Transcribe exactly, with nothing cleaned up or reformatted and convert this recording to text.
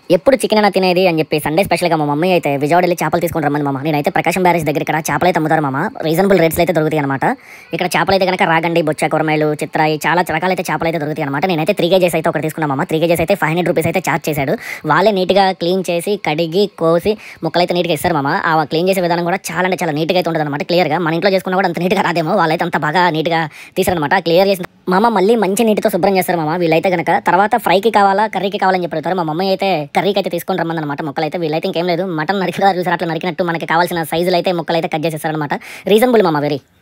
ఎప్పుడు చికెన్ అయినా తినేది అని చెప్పి సండే స్పెషల్గా మా మమ్మీ అయితే విజయవాడ వెళ్ళి చేపలు తీసుకుని రమ్మని మామ. నేనైతే ప్రకాశం బ్యారేజ్ దగ్గర ఇక్కడ చేపలు అయితే అమ్ముతారు మామ. రీజనబుల్ రేట్స్ అయితే దొరుకుతాయి అనమాట. ఇక్కడ చేపలు అయితే కనుక రాగండి, బొచ్చ, కూరమాయలు, చిత్రాయి, చాలా రకాలైతే చేపలు అయితే దొరుకుతాయి అనమాట. నేనైతే త్రీ కేజెస్ అయితే ఒకటి తీసుకున్నాను మామ. త్రీ కేజెస్ అయితే ఫైవ్ హండ్రెడ్ రూపీస్ అయితే చార్జ్ చేశాడు. వాళ్ళే నీట్గా క్లీన్ చేసి కడిగి కోసి ముక్కలు అయితే నీట్గా ఇస్తారు మామ. ఆ క్లీన్ చేసే విధానం కూడా చాలా అంటే చాలా నీట్గా అయితే ఉంటుంది అనమాట. క్లియర్గా మన ఇంట్లో చేసుకున్నా కూడా అంత నీట్గా రాదేమో, వాళ్ళైతే అంత బాగా నీట్గా తీసారనమాట. క్లియర్ చేసిన మామ మళ్ళీ మంచి నీటితో శుభ్రం చేస్తారు మామ. వీళ్ళైతే కనుక తర్వాత ఫ్రైకి కావాలా కర్రీకి కావాలని చెప్పి అడుగుతారు. మా మమ్మీ అయితే కర్రీకి అయితే తీసుకొని రమ్మని అనమాట. ముక్కలు అయితే వీళ్ళైతే ఇంకేం లేదు, మటన్ నరికిన చూసారు అట్లా నరికినట్టు మనకి కావాల్సిన సైజులు అయితే ముక్కలు అయితే కట్ చేసేస్తారనమాట. రీజనబుల్ మామ వెరీ.